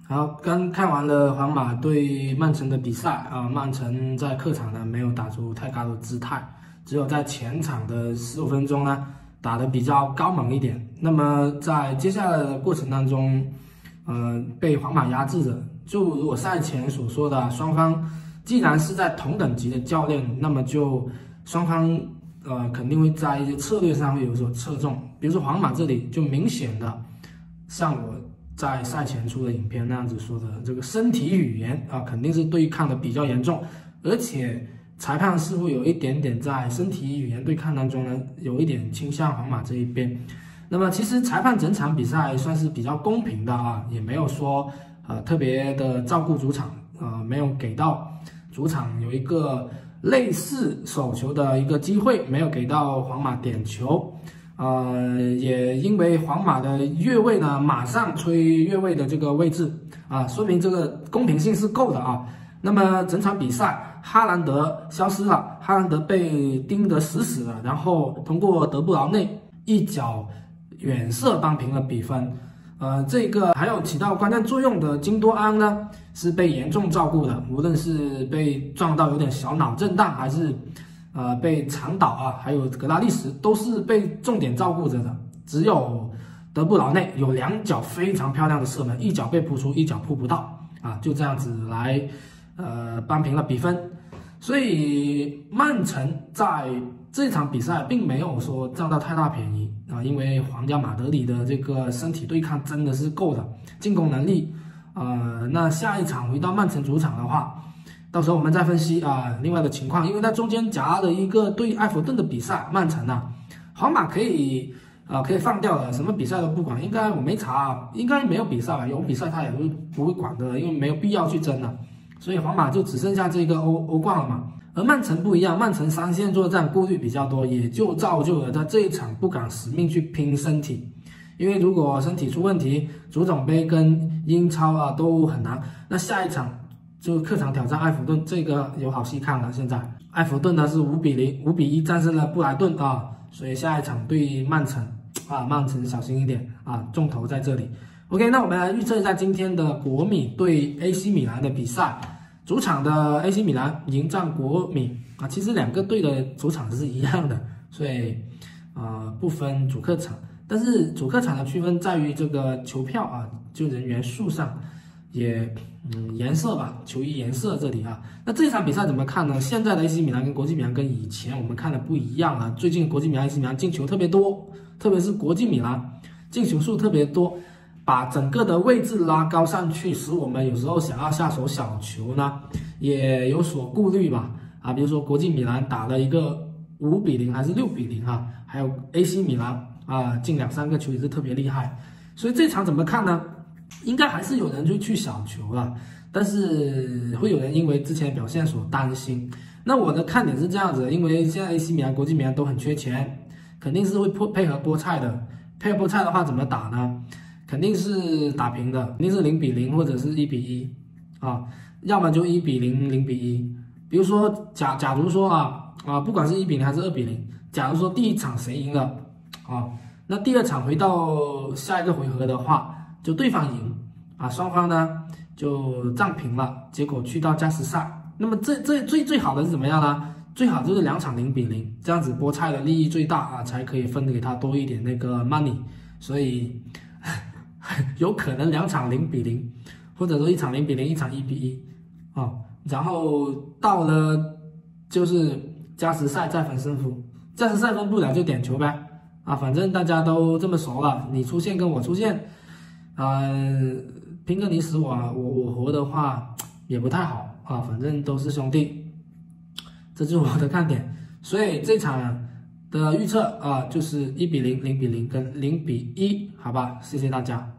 好，刚看完了皇马对曼城的比赛啊，曼城在客场呢没有打出太高的姿态，只有在前场的15分钟呢打得比较高猛一点。那么在接下来的过程当中，被皇马压制着。就如我赛前所说的，双方既然是在同等级的教练，那么就双方肯定会在一些策略上会有所侧重。比如说皇马这里就明显的，像我在赛前出的影片那样子说的，这个身体语言啊，肯定是对抗的比较严重，而且裁判似乎有一点点在身体语言对抗当中呢，有一点倾向皇马这一边。那么其实裁判整场比赛算是比较公平的啊，也没有说特别的照顾主场没有给到主场有一个类似手球的一个机会，没有给到皇马点球。也因为皇马的越位呢，马上吹越位的这个位置啊，说明这个公平性是够的啊。那么整场比赛，哈兰德消失了，哈兰德被盯得死死的，然后通过德布劳内一脚远射扳平了比分。这个还有起到关键作用的金多安呢，是被严重照顾的，无论是被撞到有点小脑震荡，还是被长倒啊，还有格拉利什都是被重点照顾着的。只有德布劳内有2脚非常漂亮的射门，一脚被扑出，一脚扑不到啊，就这样子来扳平了比分。所以曼城在这场比赛并没有说占到太大便宜啊，因为皇家马德里的这个身体对抗真的是够的，进攻能力。那下一场回到曼城主场的话，到时候我们再分析另外的情况，因为在中间夹了一个对埃弗顿的比赛，曼城皇马可以放掉了，什么比赛都不管，应该我没查，应该没有比赛吧，有比赛他也不会管的，因为没有必要去争了。所以皇马就只剩下这个欧冠了嘛。而曼城不一样，曼城3线作战顾虑比较多，也就造就了他这一场不敢死命去拼身体。因为如果身体出问题，足总杯跟英超都很难。那下一场就客场挑战埃弗顿，这个有好戏看了。现在埃弗顿呢是5比0、5比1战胜了布莱顿所以下一场对曼城曼城小心一点重头在这里。OK， 那我们来预测一下今天的国米对 AC 米兰的比赛。主场的 AC 米兰迎战国米其实2个队的主场是一样的，所以不分主客场。但是主客场的区分在于这个球票就人员数上，也颜色吧，球衣颜色这里那这场比赛怎么看呢？现在的 AC 米兰跟国际米兰跟以前我们看的不一样了。最近国际米兰 AC 米兰进球特别多，特别是国际米兰进球数特别多，把整个的位置拉高上去，使我们有时候想要下手小球呢也有所顾虑吧比如说国际米兰打了一个5比0还是6比0还有 AC 米兰进2-3个球也是特别厉害。所以这场怎么看呢？应该还是有人就去小球了，但是会有人因为之前表现所担心。那我的看点是这样子，因为现在 AC 米兰、国际米兰都很缺钱，肯定是会配合菠菜的。配合菠菜的话怎么打呢？肯定是打平的，肯定是0比0或者是1比1要么就1比0、0比1。比如说假如说不管是1比0还是2比0，假如说第一场谁赢了那第2场回到下一个回合的话，就对方赢双方呢就战平了，结果去到加时赛。那么这最好的是怎么样呢？最好就是2场0比0，这样子菠菜的利益最大才可以分给他多一点那个 money。所以有可能2场0比0，或者说1场0比0，1场1比1然后到了就是加时赛再分胜负，加时赛分不了就点球呗反正大家都这么熟了，你出现跟我出现拼个你死我活的话也不太好反正都是兄弟，这就是我的看点。所以这场的预测就是1比0、0比0跟0比1，好吧，谢谢大家。